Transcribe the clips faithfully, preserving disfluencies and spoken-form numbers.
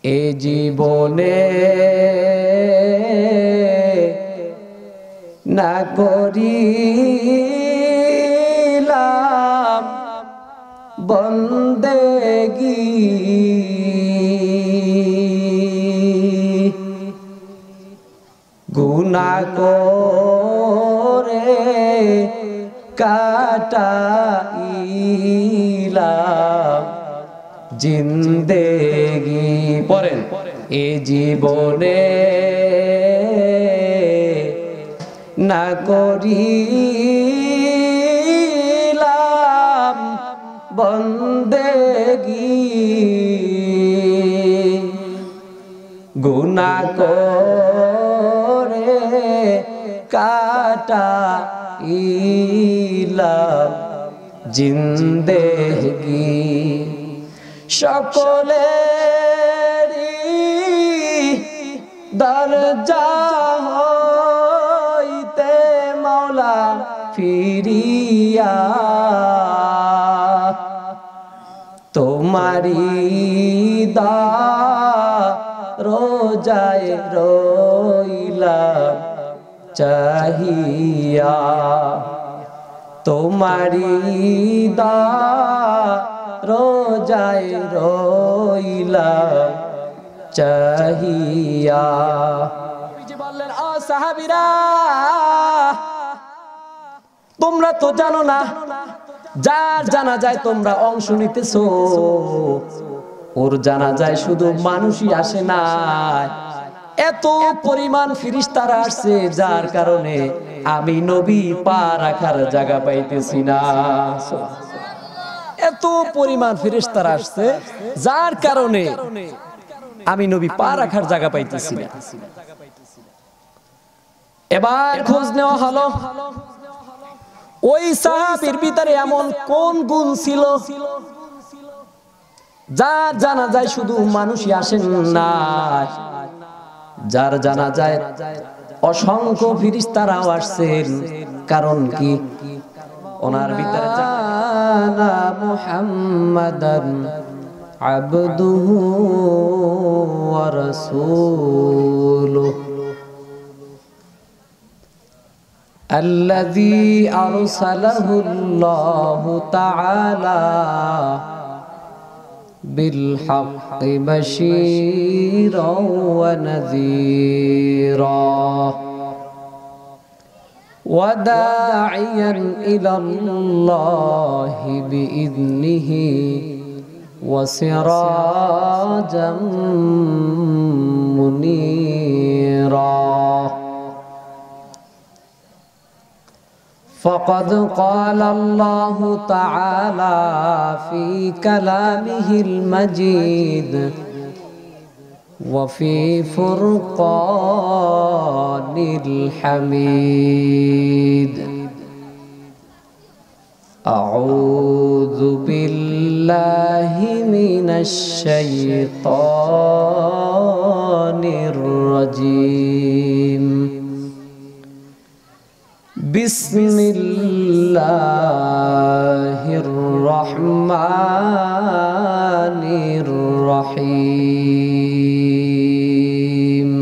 এ জীবনে না করিলাম বন্দেগী গুনাহ করে কাটাইলাম জিন্দেগি। পড়েন, এ জীবনে না করিলাম বন্দেগি গুনাহ করে কাটাইলাম জিন্দেগি। সকলেরই দরজা হইতে মাওলা ফিরিয়া তোমারি দরজায় রইলাম চাহিয়া তোমারি দরজায় রইলাম চাহিয়া। বললেন, ও সাহাবীরা, তোমরা তো জানো না যার জানাজায় তোমরা অংশ নিতেছো ওর জানাজায় শুধু মানুষই আসে না, এত পরিমাণ ফেরেশতারা আসছে যার কারণে আমি নবী পা রাখার জায়গা পাইতেছি না। এত পরিমাণ ফেরেশতারা আসছে যার কারণে আমি নবী পা রাখার জায়গা পাইতেছি না। এবার খোঁজ নেওয়া হলো ওই সাহাবীর ভিতরে এমন কোন গুণ ছিল যার জানাজায় শুধু মানুষই আসেন না, যার জানাজায় অসংখ্য ফেরেশতারাও আসছেন। কারণ কি? ওনার ভিতরে জানা মুহাম্মাদান আবদুহু ওয়া রাসূলুহু الذي أرسله الله تعالى بالحق بشيرا ونذيرا وداعيا إلى الله بإذنه وسراجا منيرا فقد قال الله تعالى في كلامه المجيد وفي فرقان الحميد أعوذ بالله من الشيطان الرجيم بسم الله الرحمن الرحيم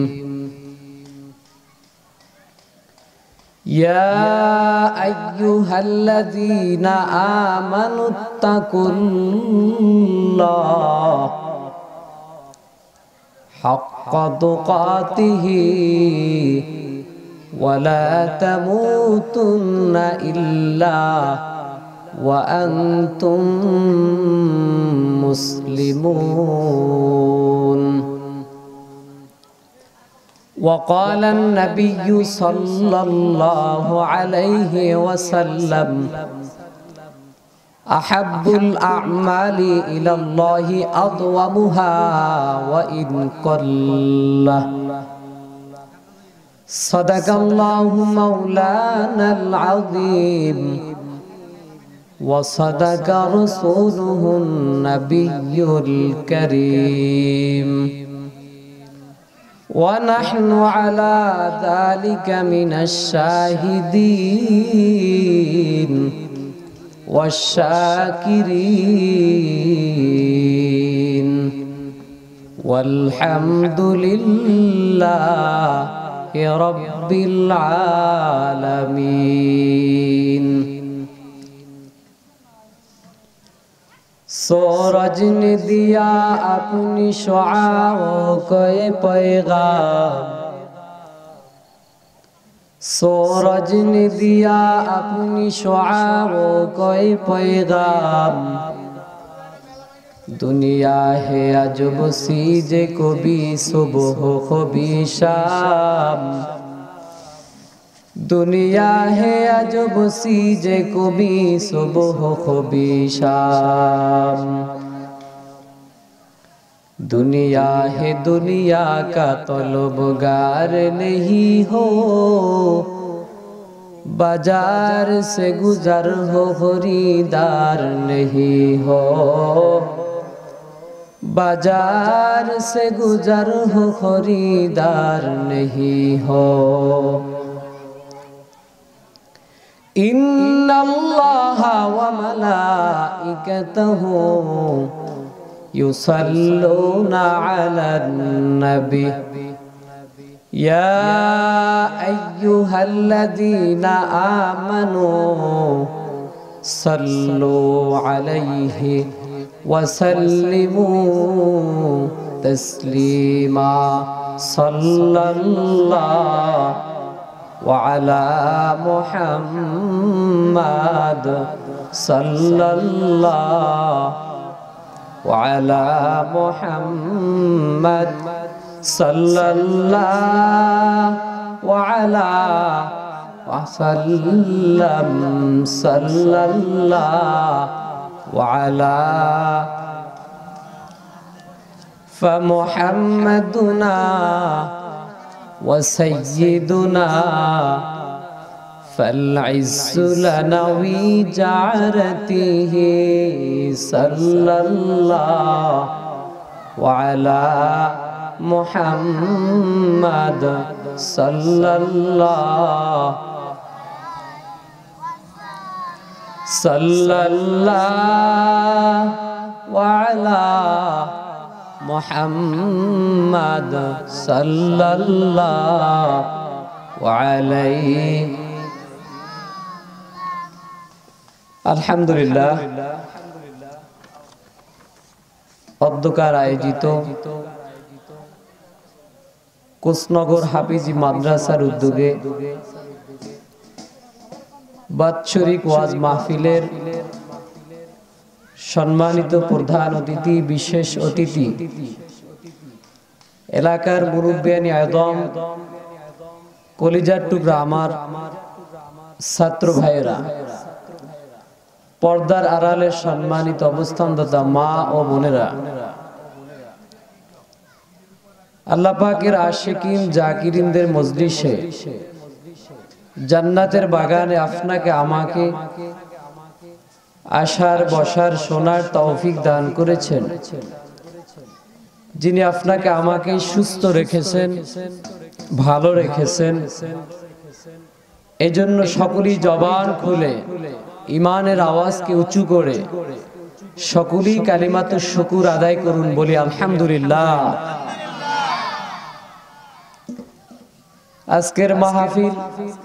يا أيها الذين آمنوا اتقوا الله حق تقاته ولا تموتن إلا وأنتم مسلمون وقال النبي صلى الله عليه وسلم أحب الأعمال إلى الله أدومها وإن قل صدق الله مولانا العظيم وصدق رسوله النبي الكريم ونحن على ذلك من الشاهدين والشاكرين ওয়ালহামদুলিল্লাহি রাব্বিল আলামিন। सूरज ने दिया अपनी शुआओं को ये पैगाम, सूरज ने दिया अपनी शुआओं को ये पैगाम। दुनिया है अजब सी जे कभी सुबह कभी शाम, दुनिया है अजब सी जे कभी सुबह कभी शाम। दुनिया है दुनिया का तलबगार नहीं हो, बाजार से गुजर हो खरीदार नहीं हो, बाजार से गुजर हो खरीदार नहीं हो। इन्नल्लाह व मलाइकतहु युसल्लूना अलन नबी या अय्युहल्लज़ीना आमनू सल्लू अलैहि वसल्लिमू तस्लीमा। सल्लल्लाहु वअला मुहम्मद सल्लल्लाहु वअला मुहम्मद सल्लल्लाहु वअला वसल्लम सल्लल्लाहु वअला फमुहम्मदुना वसय्यिदुना फल्इज़्ज़ु लना विजारतिही सल्लल्लाहु वअला मुहम्मद सल्लल्लाहु सल्लल्लाहु वअला मुहम्मद सल्लल्लाहु अलैहि। আলহামদুলিল্লাহ, অধ্যকার আয়োজিত কোষনগর হাফিজি মাদ্রাসার উদ্যোগে বাৎসরিক ওয়াজ মাহফিলের সম্মানিত প্রধান অতিথি, বিশেষ অতিথি, এলাকার মুরব্বিয়ানি আদম, কলিজার টুকরা আমার ছাত্র ভাইয়েরা, পর্দার আড়ালে সম্মানিত অবস্থানদাতা মা ও বোনেরা, আল্লাহ পাকের আশিকিন জাকিরিনদের মজলিসে জান্নাতের বাগানে আপনাকে আমাকে আসার বসার শোনার তৌফিক দান করেছেন, যিনি আপনাকে আমাকে সুস্থ রেখেছেন, ভালো রেখেছেন। এজন্য সকলেই জবান খুলে ইমানের আওয়াজকে উঁচু করে সকলেই কালিমাতুশ শুকুর আদায় করুন, বলি আলহামদুলিল্লাহ। আজকের মাহফিল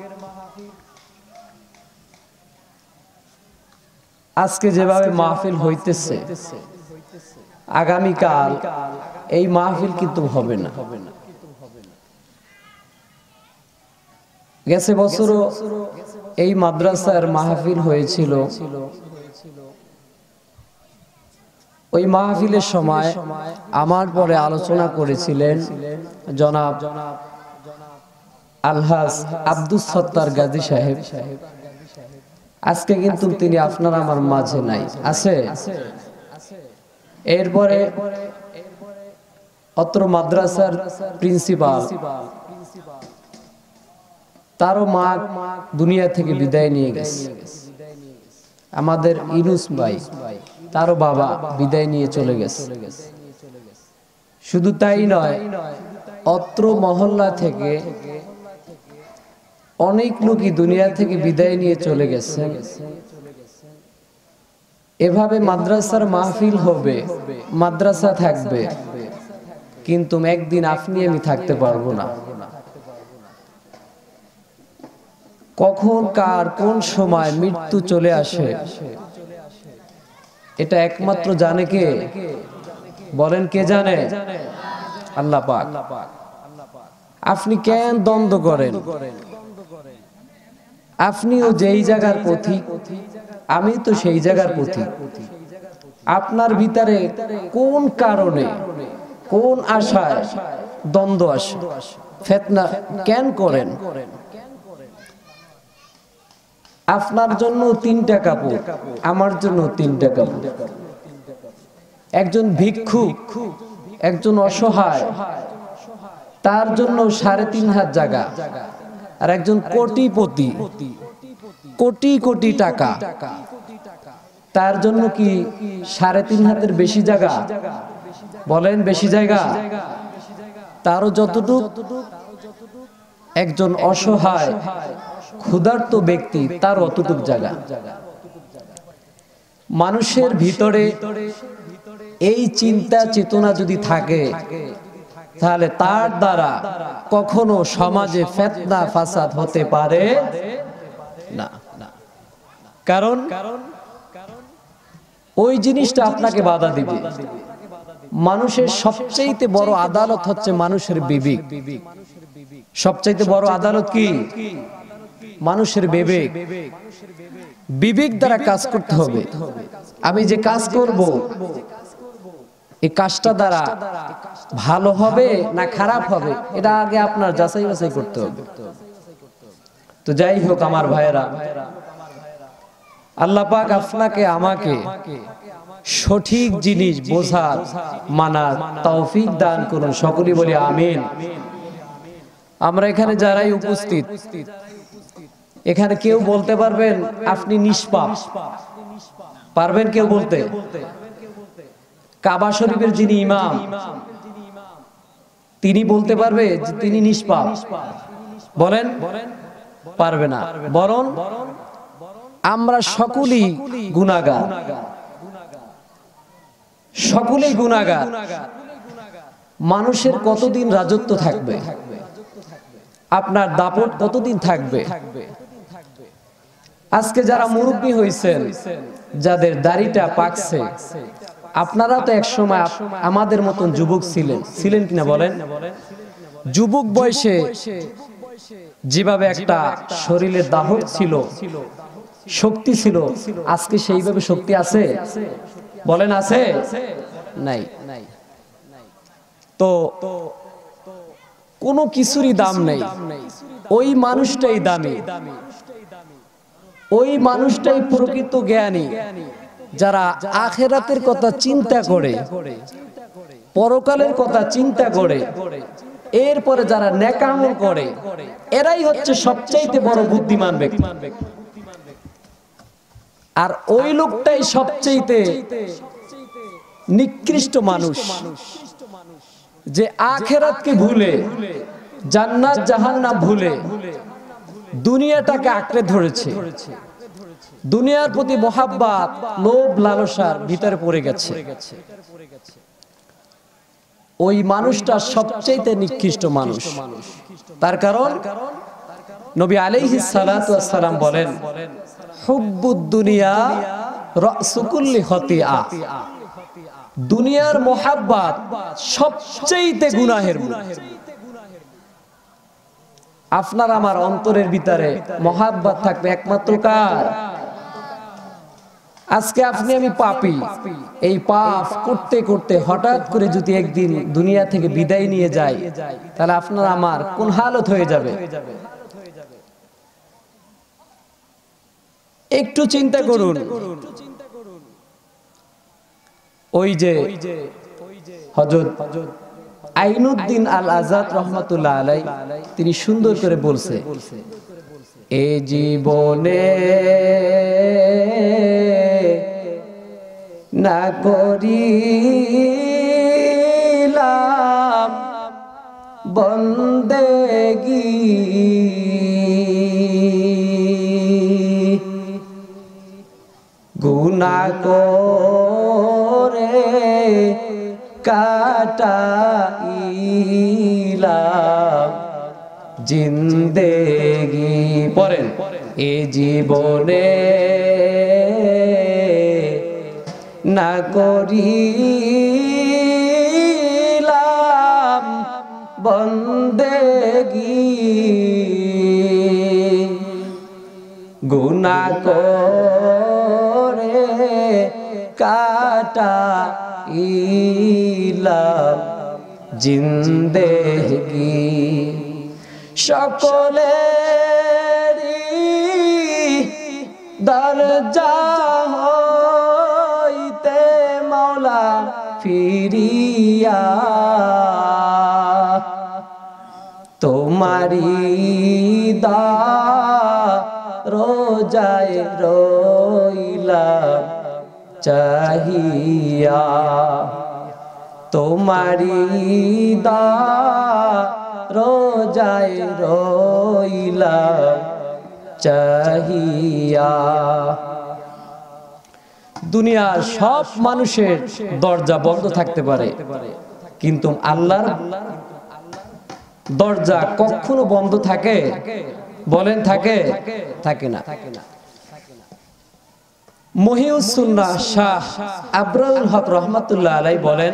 আজকে যেভাবে মাহফিল হইতেছে, আগামীকাল এই মাহফিল কিন্তু হবে না। গেছে বছরও এই মাদ্রাসার মাহফিল হয়েছিল। ওই মাহফিলের সময় আমার পরে আলোচনা করেছিলেন জনাব আলহাজ আব্দুস সত্তার গাজী সাহেব। আজকে কিন্তু তিনি আপনার আমার মাঝে নাই, আছে। এরপরে অত্র মাদ্রাসার প্রিন্সিপাল, তারও মা দুনিয়া থেকে বিদায় নিয়ে গেছে। আমাদের ইনুস ভাই, তারও বাবা বিদায় নিয়ে চলে গেছে। শুধু তাই নয়, অত্র মহল্লা থেকে অনেক লোকই দুনিয়া থেকে বিদায় নিয়ে চলে গেছে। এভাবে মাদ্রাসার মাহফিল হবে, মাদ্রাসা থাকবে, কিন্তু একদিন আপনি আমি থাকতে পারবো না। কখন কার কোন সময় মৃত্যু চলে আসে এটা একমাত্র জানে কে? বলেন কে জানে? আল্লাহ পাক। আপনি কেন দ্বন্দ্ব করেন? আপনিও যেই জায়গার পথিক, আমি তো সেই জায়গার পথিক। আপনার ভিতরে কোন কারণে কোন আশায় দ্বন্দ্ব আসে, ফিতনা কেন করেন? আপনার জন্য তিনটা কাপড়, আমার জন্য তিনটা কাপড়। একজন ভিক্ষুক, একজন অসহায়, তার জন্য সাড়ে তিন হাত জায়গা, আর একজন কোটিপতি, কোটি কোটি টাকা, তার জন্য কি সাড়ে তিন হাতের বেশি জায়গা? বলেন বেশি জায়গা? তারও যতটুকু। একজন অসহায় ক্ষুধার্ত ব্যক্তি, তার অতটুক জায়গা। মানুষের ভিতরে এই চিন্তা চেতনা যদি থাকে, তাহলে তার দ্বারা কখনো সমাজে ফিতনা ফাসাদ হতে পারে না। কারণ ওই জিনিসটা আপনাকে বাধা দিবে। মানুষের সবচেয়ে বড় আদালত হচ্ছে মানুষের বিবেক। সবচেয়ে বড় আদালত কি? মানুষের বিবেক। বিবেক দ্বারা কাজ করতে হবে। আমি যে কাজ করব, এই কাজটা দ্বারা ভালো হবে না খারাপ হবে, এটা আগে আপনার যাচাই বাছাই করতে হবে। তো যাই হোক আমার ভাইয়েরা, আল্লাহ পাক আপনাকে আমাকে সঠিক জিনিস বোঝার মানার তৌফিক দান করুন। সকলেই বলি আমিন। আমরা এখানে যারাই উপস্থিত, এখানে কেউ বলতে পারবেন আপনি নিষ্পাপ? পারবেন কেউ বলতে? কাবা শরীফের যিনি ইমাম, তিনি বলতে পারবে যে তিনি নিষ্পাপ? বলেন পারবে না। বরং আমরা সকলেই গুনাহগার, সকলেই গুনাহগার। মানুষের কতদিন রাজত্ব থাকবে? আপনার দাপট কতদিন থাকবে? আজকে যারা মুরব্বী হয়েছেন, যাদের দাড়িটা পাকছে, আপনারা তো এক সময় আমাদের মতন যুবক ছিলেন, ছিলেন কিনা বলেন? যুবক বয়সে যেভাবে একটা শরীরের দাহক ছিল, শক্তি ছিল, আজকে সেইভাবে শক্তি আছে? বলেন আছে? নাই। তো কোনো কিছুরই দাম নেই, ওই মানুষটাই দামি, ওই মানুষটাই প্রকৃত জ্ঞানী, যারা আখিরাতের কথা চিন্তা করে, পরকালের কথা চিন্তা করে, এরপরে যারা নেক আমল করে, এরাই হচ্ছে সবচাইতে বড় বুদ্ধিমান ব্যক্তি। আর ওই লোকটাই সবচাইতে নিকৃষ্ট মানুষ, যে আখিরাতকে ভুলে, জান্নাত জাহান্নাম ভুলে দুনিয়াটাকে আঁকড়ে ধরেছে, দুনিয়ার প্রতি মহাব্বত, লোভ লালসার ভিতরে পড়ে গেছে। ওই মানুষটা সবচেয়ে নিকৃষ্ট মানুষ। তার কারণ নবী আলাইহিস সালাতু ওয়াস সালাম বলেন, হুব্বুদ দুনিয়া রাসু কুল্লি খতিআ। দুনিয়ার মহাব্বত সবচেয়ে গুনাহের মূল। আপনার আমার অন্তরের ভিতরে মহাব্বত থাকবে একমাত্র কার? আজকে আপনি আমি পাপী, এই পাপ করতে করতে হঠাৎ করে যদি একদিন দুনিয়া থেকে বিদায় নিয়ে যায়, তাহলে আপনার আমার কোন হালত হয়ে যাবে? একটু চিন্তা করুন। ওই যে হযরত আইনুদ্দিন আল আজাদ রহমাতুল্লাহ আলাইহি, তিনি সুন্দর করে বলছে, এ জীবনে না করিলাম বন্দেগী, গুনাহ করে কাটিলাম কাটাইলাম জিন্দেগি। পড়েন, এ জীবনে না করিলাম বন্দেগি, গুনাহ করে কাটাইলাম জিন্দেগি। সকলেরই দরজা হইতে মাওলা ফিরিয়া তোমারি দরজায় রইলাম চাহিয়া, তোমারি দরজায় রইলাম চাহিয়া। দুনিয়ার সব মানুষের দরজা বন্ধ থাকতে পারে, কিন্তু আল্লাহর দরজা কখনো বন্ধ থাকে? বলেন, থাকে? থাকে না। মহিউস সুন্নাহ শাহ আবরারুল হক রহমাতুল্লাহ আলাইহি বলেন,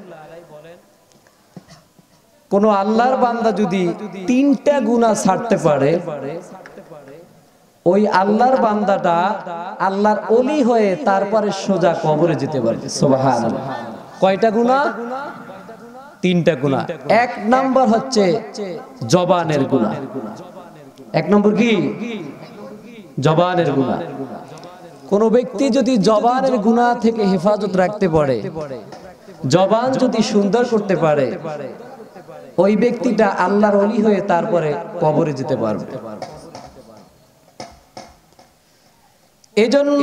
কোন আল্লাহর বান্দা যদি তিনটা গুনাহ ছাড়তে পারে, ওই আল্লাহর বান্দাটা আল্লাহর ওলি হয়ে তারপরে সোজা কবরে যেতে পারবে। সুবহানাল্লাহ। কয়টা গুনাহ? তিনটা গুনাহ। এক নাম্বার হচ্ছে জবানের গুনাহ। এক নম্বর কি? জবানের গুনাহ। কোন ব্যক্তি যদি জবানের গুনাহ থেকে হেফাজত রাখতে পারে, জবান যদি সুন্দর করতে পারে, ওই ব্যক্তিটা আল্লাহর ওলি হয়ে তারপরে কবরে যেতে পারবে। এজন্য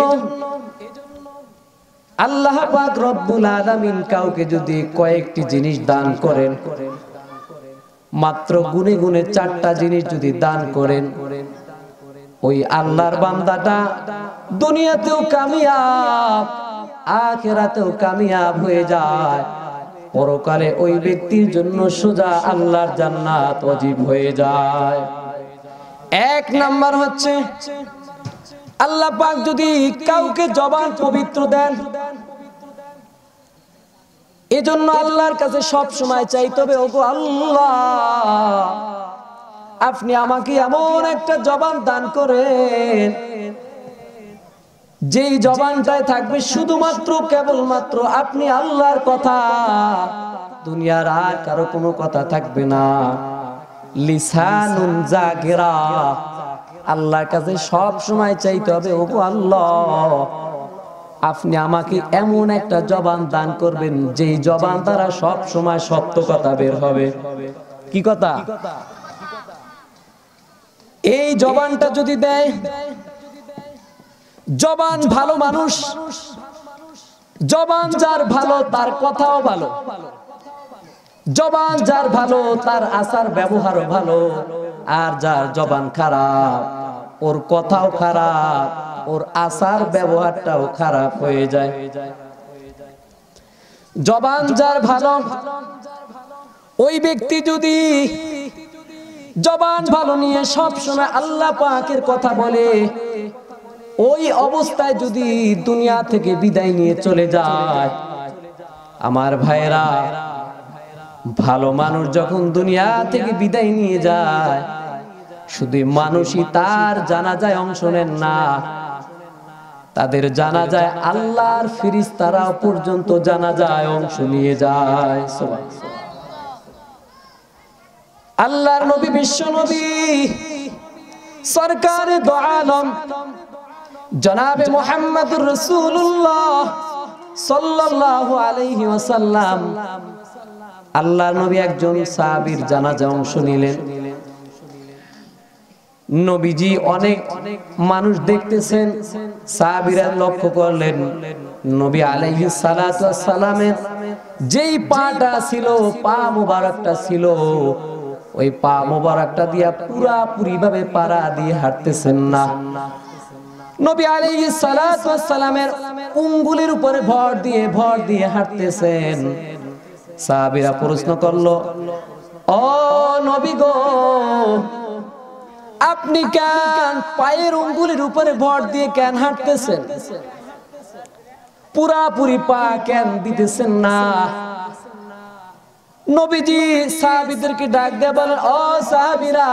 আল্লাহ পাক রব্বুল আলামিন কাউকে যদি কয়েকটি জিনিস দান করেন, মাত্র গুনে গুনে চারটা জিনিস যদি দান করেন, ওই আল্লাহর বান্দাটা দুনিয়াতেও কামিয়াব, আখিরাতেও কামিয়াব হয়ে যায়। পরকালে ওই ব্যক্তির জন্য সোজা আল্লাহর জান্নাত ওয়াজিব হয়ে যায়। এক নাম্বার হচ্ছে আল্লাহ পাক যদি কাউকে জবান পবিত্র দেন, এজন্য আল্লাহর কাছে সব সময় চাইতে হবে, ওগো আল্লাহ আপনি আমাকে এমন একটা জবান দান করেন যেই জবানটায় থাকবে শুধুমাত্র কেবলমাত্র আপনি আল্লাহর কথা, দুনিয়ার আর কারো কোনো কথা থাকবে না। লিসানুন জাকিরা, আল্লাহর কাছে সব সময় চাইতে হবে, ওগো আল্লাহ আপনি আমাকে এমন একটা জবান দান করবেন যেই জবান দ্বারা সব সময় সত্য কথা বের হবে। কি কথা? এই জবানটা যদি দেয়, জবান ভালো মানুষ, জবান যার ভালো তার কথাও ভালো, জবান যার ভালো তার আচার ব্যবহারও ভালো, আর যার জবান খারাপ ওর কথাও খারাপ, ওর আচার ব্যবহারটাও খারাপ হয়ে যায়। জবান যার ভালো, ওই ব্যক্তি যদি জবান ভালো নিয়ে সব সময় আল্লাহ পাকের কথা বলে, ওই অবস্থায় যদি দুনিয়া থেকে বিদায় নিয়ে চলে যায়, আমার ভাইরা ভালো মানুষ যখন দুনিয়া থেকে বিদায় নিয়ে যায়, শুধু মানুষই তার জানাজায় অংশ নেন না, তাদের জানাজায় আল্লাহর ফেরেশতারা পর্যন্ত জানাজায় অংশ নিয়ে যায়। আল্লাহর নবী, বিশ্ব নবী, সরকারে দো আলম জনাবে মুহাম্মদুর রাসূলুল্লাহ সাল্লাল্লাহু আলাইহি ওয়াসাল্লাম, আল্লাহর নবী একজন সাহাবীর জানাজায় অংশ নিলেন। নবীজি অনেক মানুষ দেখতেছেন, সাহাবীরা লক্ষ্য করলেন নবী আলাইহিস সালাতু ওয়াস সালামের যেই পাটা ছিল, পা মোবারকটা ছিল, ওই পা মোবারকটা দিয়া পুরাপুরি ভাবে পাড়া দিয়ে হাঁটতেছেন না। নবী আলাইহিস সালাতু ওয়াস সালামের আঙ্গুলের উপরে ভর দিয়ে ভর দিয়ে হাঁটতেছেন। সাহাবীরা প্রশ্ন করলো, ও নবী গো, আপনি কেন পায়ের আঙ্গুলের উপরে ভর দিয়ে কেন হাঁটতেছেন? পুরাপুরি পা কেন দিতেছেন না? নবীজি সাহাবীদেরকে ডাক দিয়ে বলেন, ও সাহাবীরা,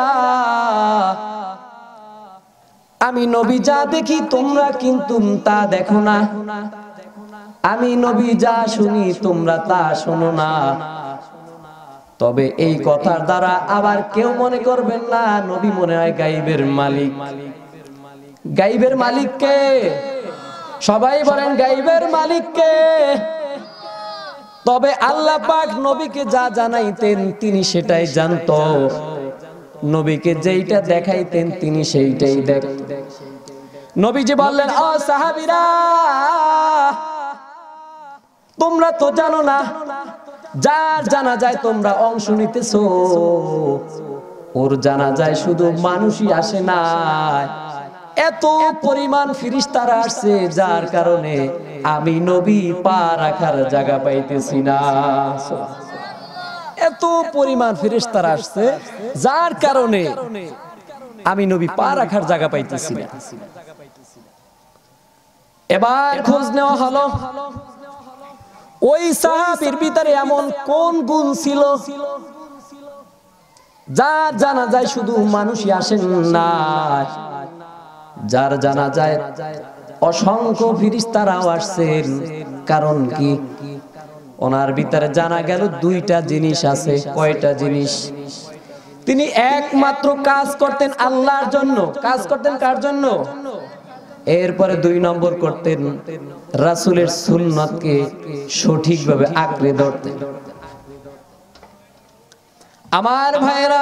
আমি নবী যা দেখি তোমরা কিন্তু তা দেখো না, আমি নবী যা শুনি তোমরা তা শোনো না। তবে এই কথার দ্বারা আবার কেউ মনে করবেন না নবী মনে হয় গায়বের মালিক। গায়বের মালিক কে? সবাই বলেন গায়বের মালিক কে? তবে আল্লাহ পাক নবীকে যা জানাইতেন তিনি সেটাই জানতো, নবীকে যেইটা দেখাইতেন তিনি সেইটাই দেখতেন। নবীজি বললেন, ও সাহাবীরা, তোমরা তো জানো না, যার জানাজায় তোমরা অংশ নিতেছো ওর জানাজায় শুধু মানুষই আসে না, এত পরিমাণ ফেরেশতারা আসছে যার কারণে আমি নবী পা রাখার জায়গা পাইতেছি না। এত পরিমাণ ফেরেশতারা আসছে যার কারণে আমি নবী পা রাখার জায়গা পাইতেছি না। এবার খোঁজ নেওয়া হলো ওই সাহাবীর ভিতরে এমন কোন গুণ ছিল যার জানাজায় শুধু মানুষই আসেন না, যার জানাজায় অসংখ্য ফেরেশতারাও আসছেন। কারণ কি? ওনার ভিতরে জানা গেল দুইটা জিনিস আছে। কয়টা জিনিস? তিনি একমাত্র কাজ করতেন আল্লাহর জন্য। কাজ করতেন কার জন্য? এরপরে দুই নম্বর করতেন রাসূলের সুন্নাতকে সঠিকভাবে আঁকড়ে ধরতেন। আমার ভাইরা,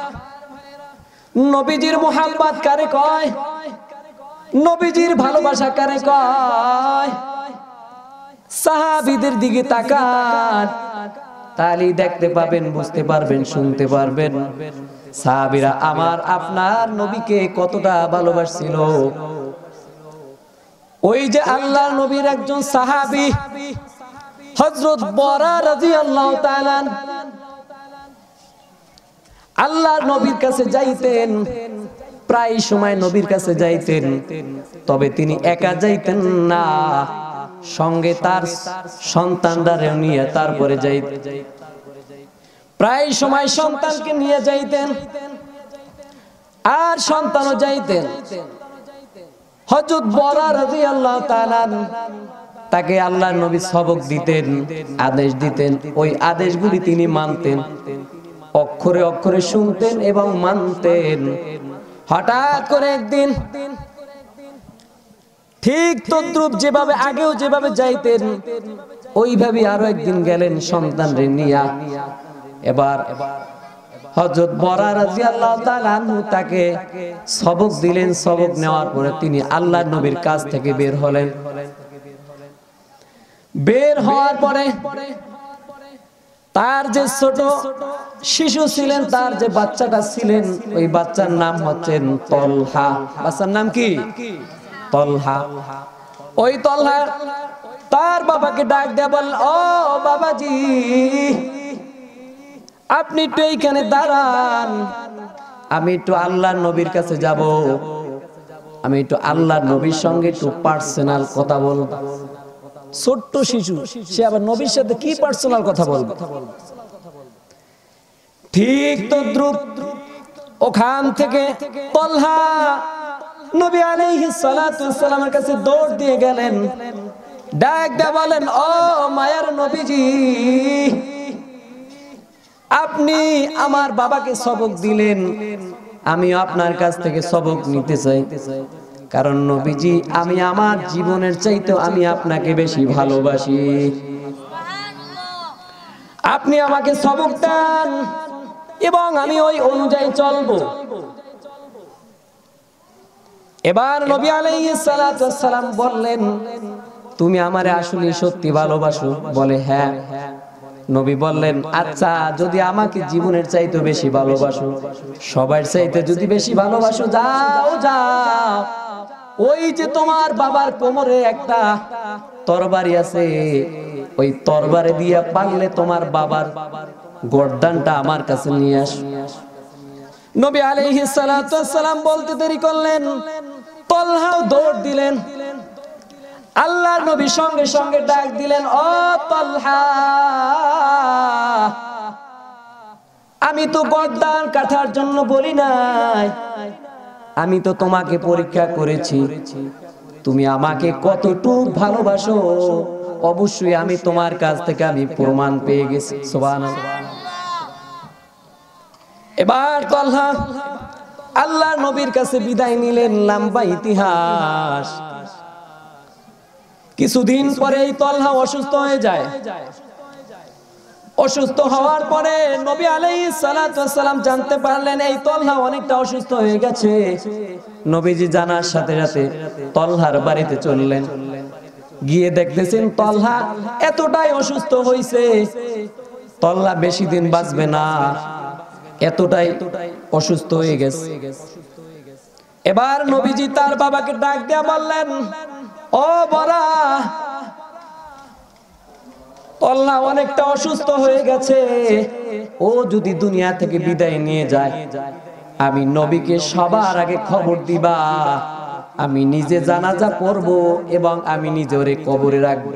নবীজির মুহাব্বত কারে কয়? নবীজির ভালোবাসা কারে কয়? সাহাবীদের দিকে তাকান, তাহলেই দেখতে পাবেন, বুঝতে পারবেন, শুনতে পারবেন সাহাবীরা আমার আপনার নবীকে কতটা ভালোবাসছিল। ওই যে আল্লাহর নবীর একজন সাহাবী হযরত বরা রাদিয়াল্লাহু তাআলা আল্লাহর নবীর কাছে যাইতেন, প্রায় সময় নবীর কাছে যাইতেন, তবে তিনি একা যাইতেন না, সঙ্গে তার সন্তানরা নিয়ে তারপরে যাইতেন। প্রায় সময় সন্তানকে নিয়ে যাইতেন আর সন্তানও যাইতেন। হযরত বরা রাদিয়াল্লাহু তাআলা তাকে আল্লাহর নবী সবক দিতেন, আদেশ দিতেন, ওই আদেশগুলি তিনি মানতেন, অক্ষরে অক্ষরে শুনতেন এবং মানতেন। হঠাৎ করে একদিন ঠিক তদ্রুপ যেভাবে আগেও যেভাবে যাইতেন ওইভাবে আরো একদিন গেলেন সন্তানরে নিয়া। এবার হযরত বরা রাদিয়াল্লাহু তাআলা আনহু তাকে সবক দিলেন। সবক নেওয়ার পরে তিনি আল্লাহর নবীর কাছ থেকে বের হলেন। বের হওয়ার পরে তার যে ছোট শিশু ছিলেন, তার যে বাচ্চাটা ছিলেন, ওই বাচ্চার নাম হচ্ছেন তলহা। বাচ্চার নাম কি? তলহা। ওই তলহা তার বাবাকে ডাক দেয়া বল, ও বাবাজি, আপনি একটু এইখানে দাঁড়ান, আমি একটু আল্লাহর নবীর কাছে যাব, আমি একটু আল্লাহর নবীর সঙ্গে একটু পার্সোনাল কথা বলবো। ছোট্ট শিশু, সে আবার নবীর সাথে কি পার্সোনাল কথা বলবে? ঠিক তদ্রুপ ওখান থেকে তলহা নবী আলাইহিস সালাতু ওয়াস সালামের কাছে দৌড় দিয়ে গেলেন, ডাক দিয়ে বলেন, ও মায়ার নবীজি, আপনি আমার বাবাকে সবক দিলেন, আমি আপনার কাছ থেকে সবক নিতে চাই। কারণ নবীজি, আমি আমার জীবনের চাইতে আমি আপনাকে বেশি ভালোবাসি, আপনি আমাকে সবক দেন এবং আমি ওই অনুযায়ী চলবো। এবার নবী আলাইহিস সালাতু ওয়াস সালাম বললেন, তুমি আমারে আসলে সত্যি ভালোবাসো? বলে হ্যাঁ। নবী বললেন, আচ্ছা, যদি আমাকে জীবনের চাইতে বেশি ভালোবাসো, সবার চাইতে যদি বেশি ভালোবাসো, যাও যাও, ওই যে তোমার বাবার কোমরে একটা তরবারি আছে, ওই তরবারে দিয়া পারলে তোমার বাবার গর্দানটা আমার কাছে নিয়ে আস। নবী আলাইহিস সালাতু ওয়াস সালাম বলতে দেরি করলেন, তলহাও দৌড় দিলেন। আল্লাহর নবী সঙ্গে সঙ্গে ডাক দিলেন, ও তলহা, আমি তো গর্দান কাটার জন্য বলি নাই, আমি তো তোমাকে পরীক্ষা করেছি, তুমি আমাকে কতটুকু ভালোবাসো অবশ্যই আমি তোমার কাছ থেকে আমি প্রমাণ পেয়ে গেছি। সুবহানাল্লাহ। এবার তলহা আল্লাহর নবীর কাছে বিদায় নিলেন। লম্বা ইতিহাস। কিছুদিন পরে এই তলহা অসুস্থ হয়ে যায়। অসুস্থ হওয়ার পরে নবী আলাইহিস সালাতু ওয়াস সালাম জানতে পারলেন এই তলহা অনেকটা অসুস্থ হয়ে গেছে। নবীজি জানার সাথে সাথে তলহার বাড়িতে চললেন। গিয়ে দেখতেছেন তলহা এতটাই অসুস্থ হয়েছে, তলহা বেশি দিন বাঁচবে না, এতটাই অসুস্থ হয়ে গেছে। এবার নবীজি তার বাবাকে ডাক দিয়ে বললেন, ও বড়া, তলহা অনেকটা অসুস্থ হয়ে গেছে, ও যদি দুনিয়া থেকে বিদায় নিয়ে যায়, আমি নবীকে সবার আগে খবর দিবা, আমি নিজে জানাজা পড়ব এবং আমি নিজে ওরে কবরে রাখবো,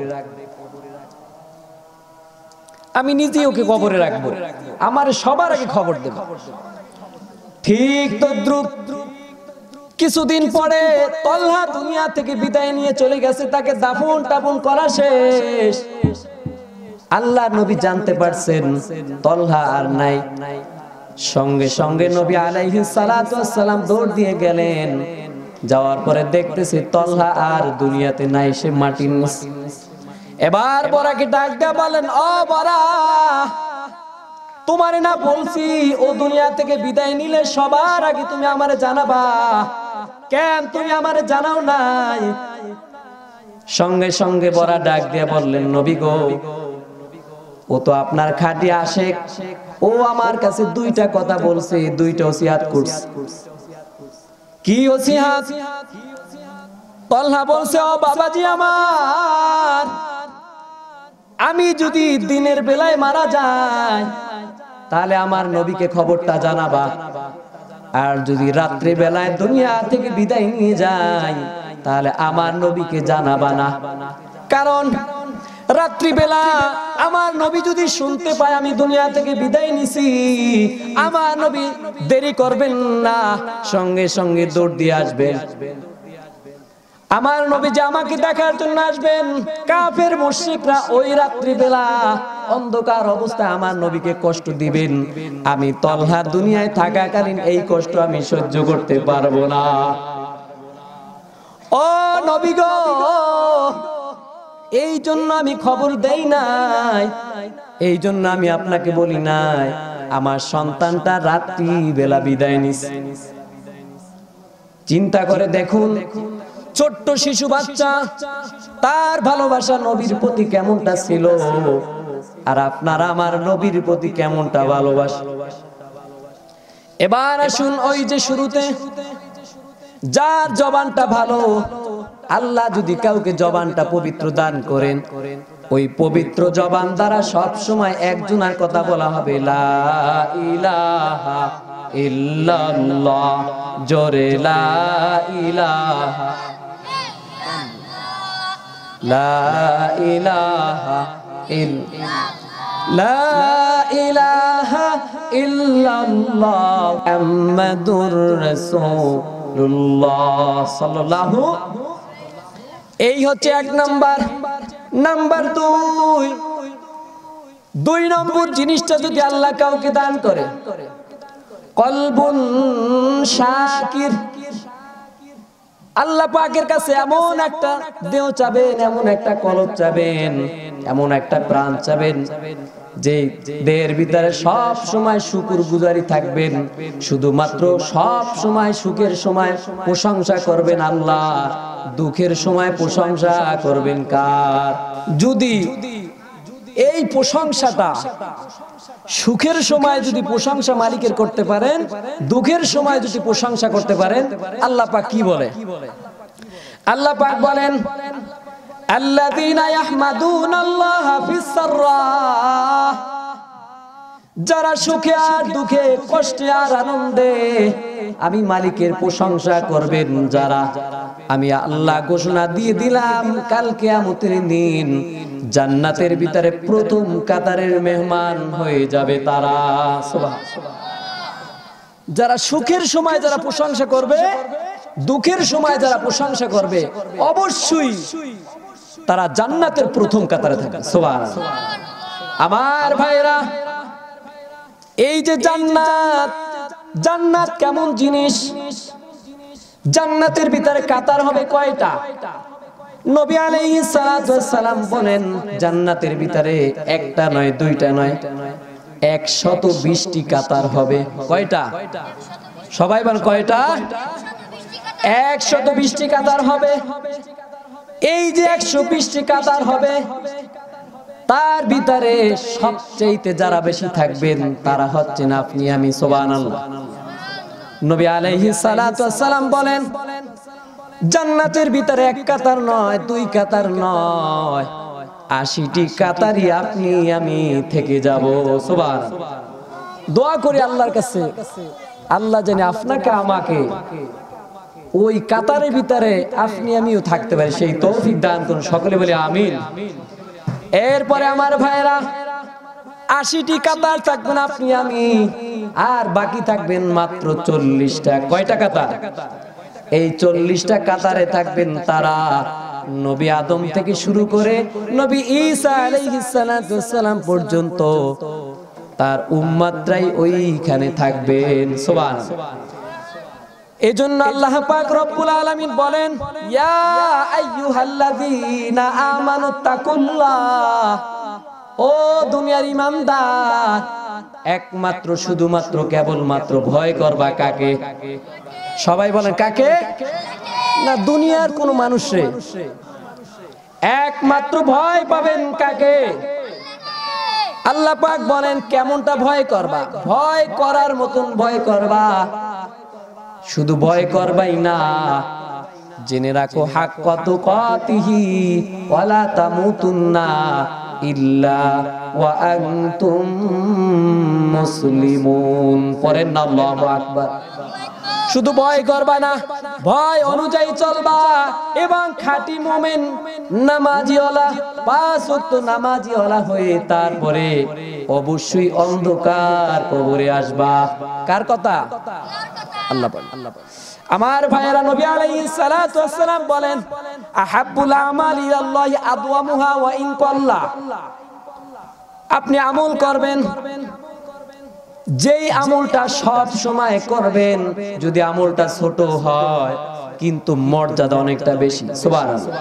আমি নিজে ওকে কবরে রাখবো, আমার সবার আগে খবর দেব। ঠিক তদ্রুপ কিছুদিন পরে তলহা দুনিয়া থেকে বিদায় নিয়ে চলে গেছে, তাকে দাফন টাফন করা শেষ। আল্লাহ নবী জানতে পারছেন তলহা আর নাই। সঙ্গে সঙ্গে নবী আলাইহিস সালাতু ওয়াস সালাম দৌড় দিয়ে গেলেন। যাওয়ার পরে দেখতেছে তলহা আর দুনিয়াতে নাই, সে মাটির নিচে। এবার বড়াকে ডাক দিয়ে বলেন, ও বড়া, তোমারে না বলছি ও দুনিয়া থেকে বিদায় নিলে সবার আগে তুমি আমারে জানাবা, কেন তুমি আমারে জানাও নাই? সঙ্গে সঙ্গে বড়া ডাক দিয়ে বললেন, নবী গো, ও তো আপনার খাঁটি আশেক, ও আমার কাছে দুইটা কথা বলছে, দুইটা ওসিয়াত করছে। কি ওসিয়াত? তলহা বলছে, ও বাবাজি আমার, আমি যদি দিনের বেলায় মারা যাই তাহলে আমার নবীকে খবরটা জানাবা, আর যদি রাত্রি বেলায় দুনিয়া থেকে বিদায় নিয়ে যাই তাহলে আমার নবীকে জানাবা না। কারণ রাত্রিবেলা আমার নবী যদি শুনতে পায় আমি দুনিয়া থেকে বিদায় নিছি, আমার নবী দেরি করবেন না, সঙ্গে সঙ্গে দৌড় দিয়ে আসবেন। আমার নবী যে আমাকে দেখার জন্য আসবেন, কাফের মুশরিকরা ওই রাত্রিবেলা অন্ধকার অবস্থায় আমার নবীকে কষ্ট দিবেন। আমি তলহা দুনিয়ায় থাকাকালীন এই কষ্ট আমি সহ্য করতে পারবো না। ও নবী গো, এই জন্য আমি খবর দেই নাই, এই জন্য আমি আপনাকে বলি নাই আমার সন্তানটা রাত্রি বেলা বিদায় নিছে। চিন্তা করে দেখুন, ছোট্ট শিশু বাচ্চা, তার ভালোবাসা নবীর প্রতি কেমনটা ছিল, আর আপনারা আমার নবীর প্রতি কেমনটা ভালোবাসা। এবার আসুন, ওই যে শুরুতে যার জবানটা ভালো, আল্লাহ যদি কাউকে জবানটা পবিত্র দান করেন, ওই পবিত্র জবান দ্বারা সব সময় একজনের কথা বলা হবে, লা ইলাহা ইল্লাল্লাহ, জোরে লা ইলাহা, লা ইলাহা ইল্লাল্লাহ, লা ইলাহা ইল্লাল্লাহ মুহাম্মাদুর রাসূলুল্লাহ সাল্লাল্লাহু। এই হচ্ছে এক নাম্বার। নাম্বার দুই, দুই নম্বর জিনিসটা যদি আল্লাহ কাউকে দান করে, কলবুন শাকির, আল্লাহ পাকের কাছে এমন একটা দেহ চাবেন, এমন একটা কলব চাবেন, এমন একটা প্রাণ চাবেন যে দেহের ভিতরে সব সময় শুকরগুজারি থাকবেন, শুধুমাত্র সব সময় সুখের সময় প্রশংসা করবেন আল্লাহ, দুঃখের সময় প্রশংসা করবেন কার? যদি এই প্রশংসাটা সুখের সময় যদি প্রশংসা মালিকের করতে পারেন, দুঃখের সময় যদি প্রশংসা করতে পারেন, আল্লাহ পাক কি বলে? আল্লাহ পাক বলেন, আল্লাযীনা ইয়াহমাদুনাল্লাহা ফিস সাররা, যারা সুখে আর দুঃখে, কষ্টে আর আনন্দে আমি মালিকের প্রশংসা করবেন যারা, আমি আল্লাহ ঘোষণা দিয়ে দিলাম কাল কিয়ামতের দিন জান্নাতের ভিতরে প্রথম কাতারের মেহমান হয়ে যাবে তারা। সুবহানাল্লাহ। যারা সুখের সময় যারা প্রশংসা করবে, দুঃখের সময় যারা প্রশংসা করবে, অবশ্যই তারা জান্নাতের প্রথম কাতারে থাকবে। সুবহানাল্লাহ। আমার ভাইরা, এই যে জান্নাত, জান্নাত কেমন জিনিস? জান্নাতের ভিতরে কাতার হবে কয়টা? নবী আলাইহিস সালাতু ওয়াস সালাম বলেন জান্নাতের ভিতরে একটা নয়, দুইটা নয়, একশত বিশটি কাতার হবে। কয়টা? সবাই বল কয়টা? একশত বিশটি কাতার হবে। এই যে একশো বিশটি কাতার হবে, তার ভিতরে সবচেয়ে যারা বেশি থাকবেন তারা হচ্ছেন আপনি আমি। সুবহানাল্লাহ। নবী আলাইহিস সালাতু ওয়াস সালাম বলেন জান্নাতের ভিতরে এক কাতার নয়, দুই কাতার নয়, আশিটি কাতারই আপনি আমি থেকে যাব। সুবহানাল্লাহ। দোয়া করি আল্লাহর কাছে, আল্লাহ জানে আপনাকে আমাকে ওই কাতারের ভিতরে আপনি আমিও থাকতে পারি, সেই তৌফিক দান করুন। সকলে বলি আমিন। এরপরে আমার ভাইরা, আশিটি কাতার থাকবেন আপনি আমি, আর বাকি থাকবেন মাত্র চল্লিশটা। কয়টা কাতার? এই চল্লিশটা কাতারে থাকবেন তারা নবী আদম থেকে শুরু করে নবী ঈসা আলাইহিস সালাতু ওয়াস সালাম পর্যন্ত তার উম্মতরাই ওইখানে থাকবেন। সুবহানাল্লাহ। এজন্য আল্লাহ পাক রব্বুল আলামিন বলেন ইয়া আইয়ুহাল্লাযীনা আমানুত্তাকুল্লাহ, ও দুনিয়ার ঈমানদার, একমাত্র শুধুমাত্র কেবলমাত্র ভয় করবা কাকে? সবাই বলেন কাকে? না দুনিয়ার কোন মানুষে, একমাত্র ভয় পাবেন কাকে? আল্লাহ পাক বলেন কেমনটা ভয় করবা? ভয় করার মতন ভয় করবা, শুধু ভয় করবাই না, জেনে রাখো হাক্কা তুকাতিহি ওয়ালা তামুতুন্না ইল্লা ওয়া আনতুম মুসলিমুন। পড়েন না আল্লাহু আকবার। শুধু ভয় করবা না, ভয় অনুযায়ী চলবা এবং খাঁটি মুমিন নামাজিওয়ালা, পাঁচ ওয়াক্ত নামাজিওয়ালা হয়ে তারপরে অবশ্যই অন্ধকার কবরে আসবা। কার কথা? আল্লাহ বলেন। আমার ভাইয়েরা, নবী আলাইহিস সালাতু ওয়াস সালাম বলেন আহাব্বুল আমালি ইলাল্লাহি আদওয়ামুহা ওয়া ইন কাল্লা। আপনি আমল করবেন, যেই আমলটা সব সময় করবেন, যদি আমলটা ছোট হয় কিন্তু মর্যাদা অনেকটা বেশি। সুবহানাল্লাহ।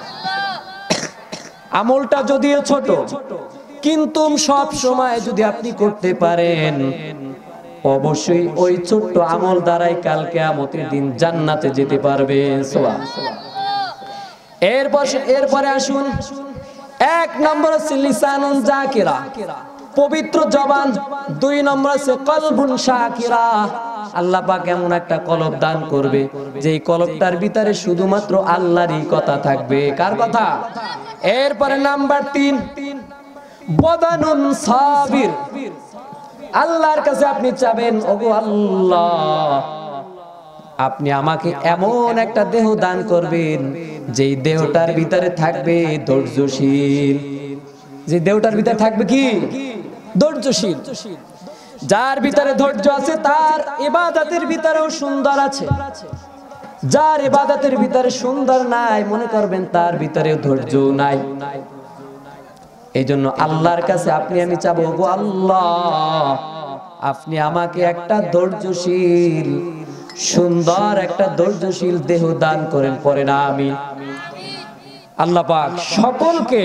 আমলটা যদিও ছোট কিন্তু সব সময় যদি আপনি করতে পারেন, অবশ্যই ওই ছোট্ট আমল দ্বারাই কাল কিয়ামতের দিন জান্নাতে যেতে পারবেন। সুবহানাল্লাহ। এরপর এরপরে আসুন, এক নম্বর হচ্ছে লিসানুন যাকিরা, পবিত্র জবান। দুই নম্বর আছে কলবুন শাকিরা, আল্লাহ পাক এমন একটা কলব দান করবে যেই কলবটার ভিতরে শুধুমাত্র আল্লাহরই কথা থাকবে। কার কথা? এরপরে নাম্বার তিন বদানুন সাবির, আল্লাহর কাছে আপনি চাবেন ওগো আল্লাহ আপনি আমাকে এমন একটা দেহ দান করবেন যেই দেহটার ভিতরে থাকবে ধৈর্যশীল, যে দেহটার ভিতরে থাকবে কি? ধৈর্যশীল। যার ভিতরে ধৈর্য আছে তার ইবাদতের ভিতরেও সুন্দর আছে, যার ইবাদতের ভিতরে সুন্দর নাই মনে করবেন তার ভিতরেও ধৈর্য নাই। এই জন্য আল্লাহর কাছে আপনি আমি চাবো গো আল্লাহ আপনি আমাকে একটা ধৈর্যশীল সুন্দর একটা ধৈর্যশীল দেহ দান করেন। পরে না আমি আল্লাহ পাক সকলকে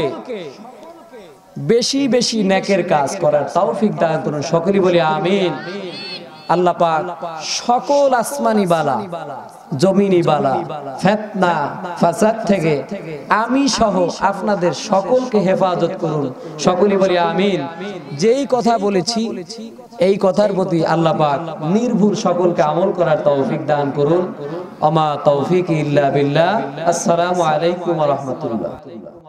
বেশি বেশি নেকের কাজ করার তৌফিক দান করুন। সকলেই বলি আমিন। আল্লাহ পাক সকল আসমানি বালা জমিনি বালা ফিতনা ফাসাদ থেকে আমি সহ আপনাদের সকলকে হেফাজত করুন। সকলেই বলি আমিন। যেই কথা বলেছি এই কথার প্রতি আল্লাহ পাক নির্ভুল সকলকে আমল করার তৌফিক দান করুন। আমা তৌফিক ইল্লা বিল্লাহ। আসসালামু আলাইকুম ওয়া রাহমাতুল্লাহ।